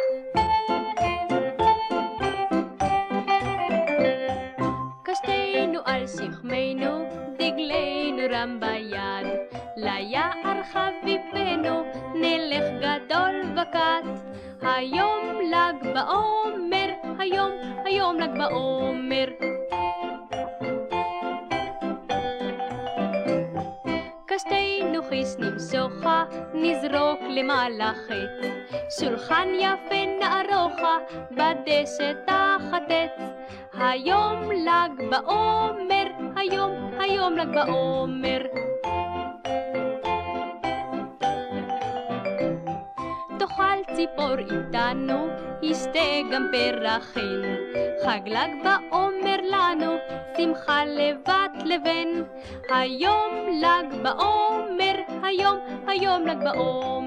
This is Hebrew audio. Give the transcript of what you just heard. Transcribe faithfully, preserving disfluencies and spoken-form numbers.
קשתנו על שכמנו, דגלנו רם ביד, ליער חביבנו, נלך גדול וקט. היום ל"ג בעומר, היום, היום ל"ג בעומר. קשתנו חיס נמסוכה, נזרוק למעלה חץ, שולחן יפה נערוכה, בדשא תחת עץ. היום ל"ג בעומר, היום, היום ל"ג בעומר. תאכל ציפור איתנו, ישתה גם פרחים, חג ל"ג בעומר לנו, שמחה לבת לבן. היום ל"ג בעומר, היום, היום ל"ג בעומר.